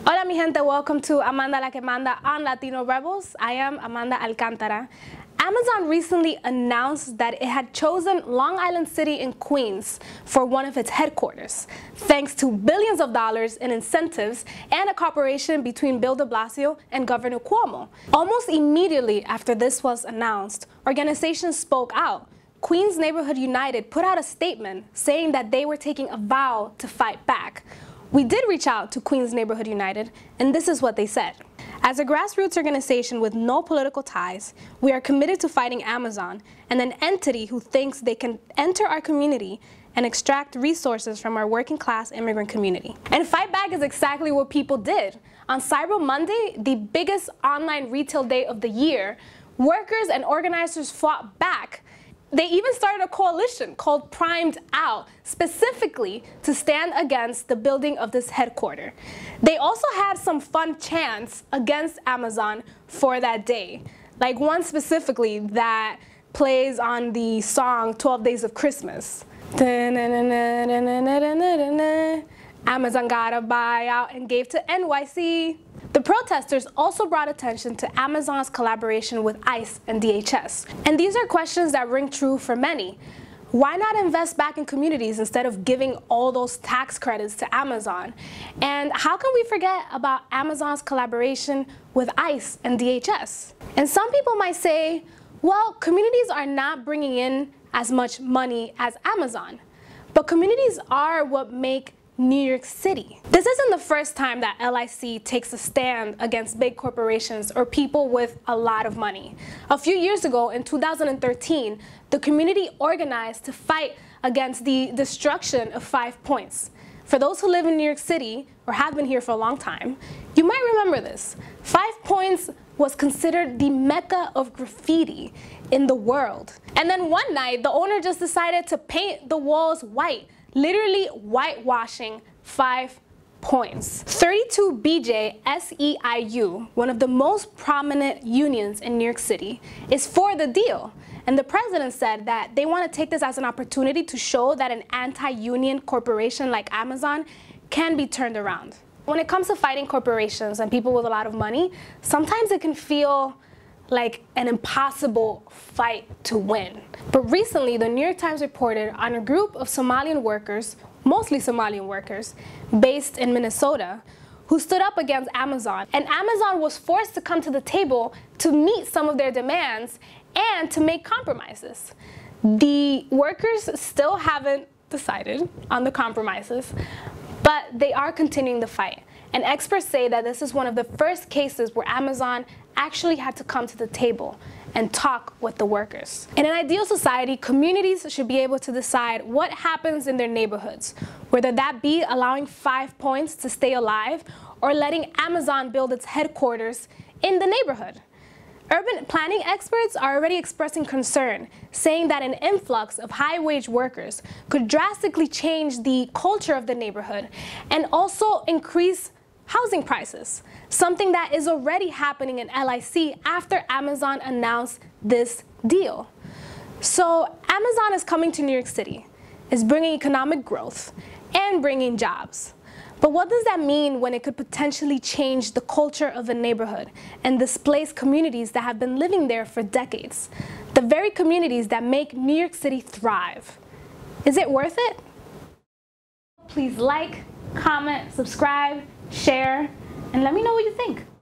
Hola mi gente, welcome to Amanda la que Manda on Latino Rebels. I am Amanda Alcántara. Amazon recently announced that it had chosen Long Island City in Queens for one of its headquarters, thanks to billions of dollars in incentives and a cooperation between Bill de Blasio and Governor Cuomo. Almost immediately after this was announced, organizations spoke out. Queens Neighborhood United put out a statement saying that they were taking a vow to fight back. We did reach out to Queens Neighborhood United, and this is what they said. As a grassroots organization with no political ties, we are committed to fighting Amazon and an entity who thinks they can enter our community and extract resources from our working class immigrant community. And fight back is exactly what people did. On Cyber Monday, the biggest online retail day of the year, workers and organizers fought back. They even started a coalition called Primed Out, specifically to stand against the building of this headquarters. They also had some fun chants against Amazon for that day, like one specifically that plays on the song 12 Days of Christmas. Amazon got a buyout and gave to NYC. The protesters also brought attention to Amazon's collaboration with ICE and DHS. And these are questions that ring true for many. Why not invest back in communities instead of giving all those tax credits to Amazon? And how can we forget about Amazon's collaboration with ICE and DHS? And some people might say, well, communities are not bringing in as much money as Amazon. But communities are what make New York City. This isn't the first time that LIC takes a stand against big corporations or people with a lot of money. A few years ago, in 2013, the community organized to fight against the destruction of 5 Points. For those who live in New York City or have been here for a long time, you might remember this. 5 Points was considered the mecca of graffiti in the world. And then one night, the owner just decided to paint the walls white, literally whitewashing 5 Points. 32BJ SEIU, one of the most prominent unions in New York City, is for the deal. And the president said that they want to take this as an opportunity to show that an anti-union corporation like Amazon can be turned around. When it comes to fighting corporations and people with a lot of money, sometimes it can feel like an impossible fight to win. But recently, the New York Times reported on a group of Somalian workers, mostly Somalian workers, based in Minnesota, who stood up against Amazon. And Amazon was forced to come to the table to meet some of their demands and to make compromises. The workers still haven't decided on the compromises, but they are continuing the fight. And experts say that this is one of the first cases where Amazon actually had to come to the table and talk with the workers. In an ideal society, communities should be able to decide what happens in their neighborhoods, whether that be allowing 5 Points to stay alive or letting Amazon build its headquarters in the neighborhood. Urban planning experts are already expressing concern, saying that an influx of high-wage workers could drastically change the culture of the neighborhood and also increase housing prices, something that is already happening in LIC after Amazon announced this deal. So Amazon is coming to New York City, is bringing economic growth and bringing jobs. But what does that mean when it could potentially change the culture of a neighborhood and displace communities that have been living there for decades? The very communities that make New York City thrive. Is it worth it? Please like, comment, subscribe, share, and let me know what you think.